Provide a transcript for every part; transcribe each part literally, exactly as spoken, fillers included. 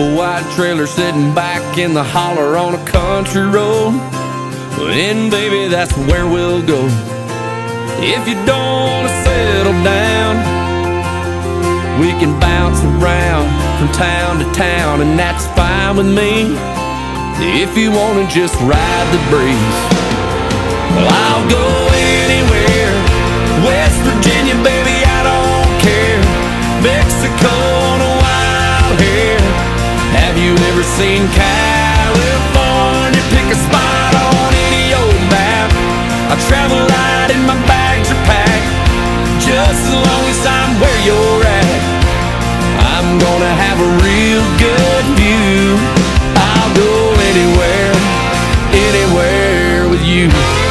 a white trailer sitting back in the holler on a country road. And baby, that's where we'll go. If you don't want to settle down, we can bounce around from town to town, and that's fine with me. If you want to just ride the breeze, well, I'll go anywhere. West Virginia, baby, I don't care. Mexico on a wild hair. Have you ever seen California? Pick a spot on any old map. I travel light and my bags are packed, just as long as I'm where you're at. I'm gonna have a real good view. I'll go anywhere, anywhere with you.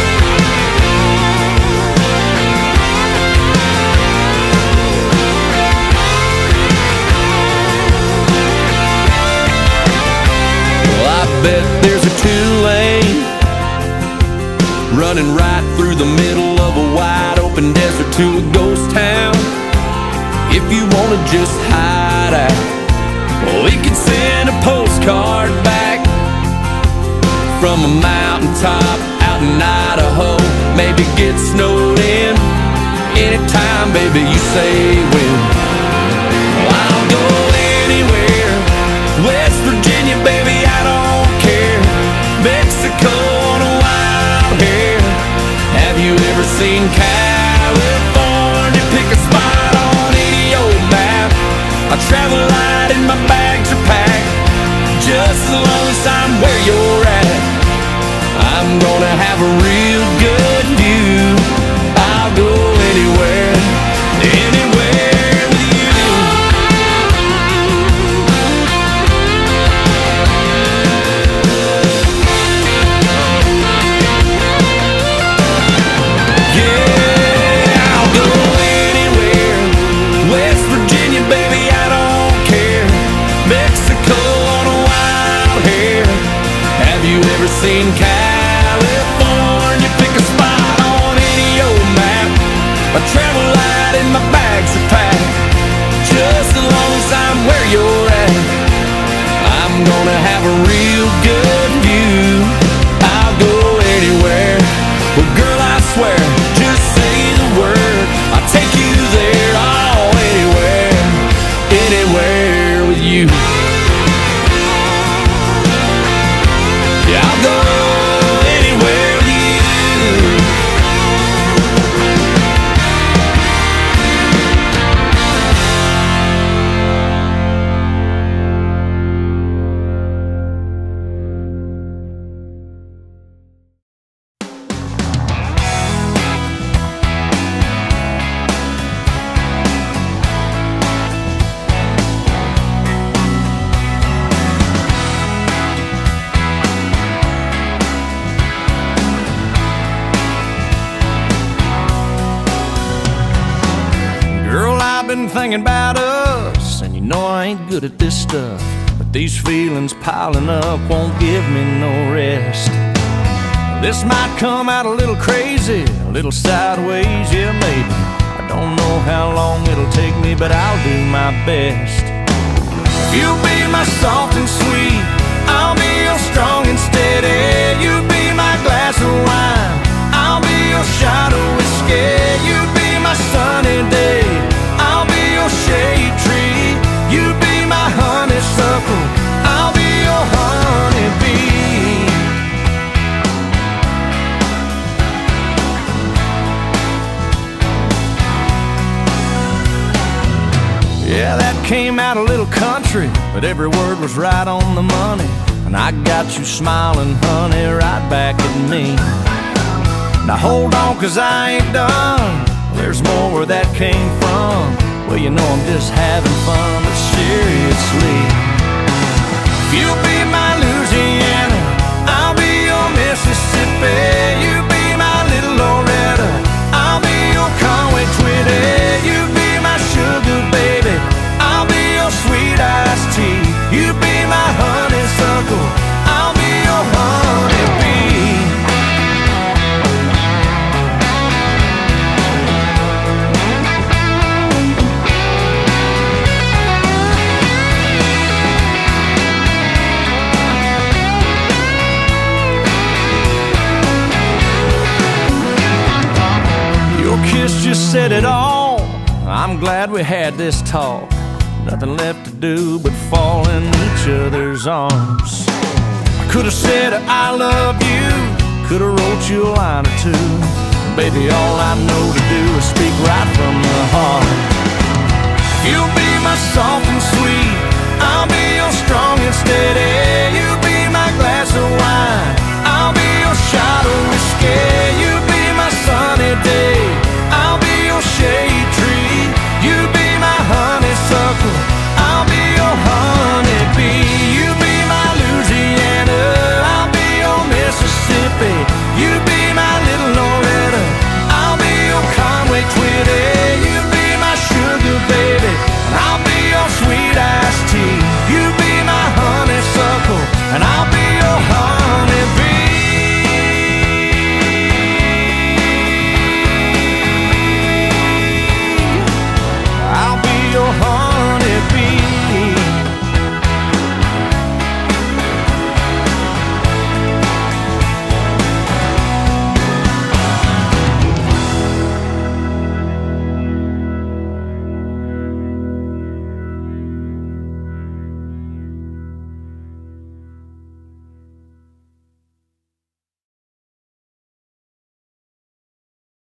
Well, I bet there's a two-lane running right through the middle of a wide open desert to a ghost town. If you wanna just hide out, well, we can send a postcard back from a mountaintop out in Idaho. Maybe get snowed in anytime, baby, you say when. Well, I'll go anywhere. West Virginia, baby, I don't care. Mexico on a wild hair. Have you ever seen California? Pick a spot on any old map. I travel light and my bags are packed, just as long as I'm where you're at. I'm gonna have a real good view. I'll go anywhere, anywhere with you. Yeah, I'll go anywhere. West Virginia, baby, I don't care. Mexico on a wild hair. Have you ever seen California? Pick a spot on any old map. I travel light and my bags are packed, just as long as I'm where you're at. I'm gonna have a real good view. I'll go anywhere. Well, girl, I swear, just say the word, I'll take you there. Oh, anywhere, anywhere with you. Yeah, I'll go anywhere with you. Been thinking about us, and you know I ain't good at this stuff, but these feelings piling up won't give me no rest. This might come out a little crazy, a little sideways, yeah maybe. I don't know how long it'll take me, but I'll do my best. You'll be my soft and sweet, I'll be your strong and steady. You be my glass of wine, I'll be your shot of whiskey. You be my sunny day, I'll be your shade tree. You be my honeysuckle, I'll be your honeybee. Yeah, that came out a little country, but every word was right on the money. And I got you smiling, honey, right back at me. Now hold on, 'cause I ain't done. There's more where that came from. Well, you know I'm just having fun, but seriously, you'll be my Louisiana, I'll be your Mississippi. You be my little Loretta, I'll be your Conway Twitty. You be my sugar baby, I'll be your sweet iced tea. You be my honeysuckle, I'll be your honeybee. said it all. I'm glad we had this talk. Nothing left to do but fall in each other's arms. I could have said I love you, could have wrote you a line or two. Baby, all I know to do is speak right from the heart. You'll be my soft and sweet, I'll be your strong and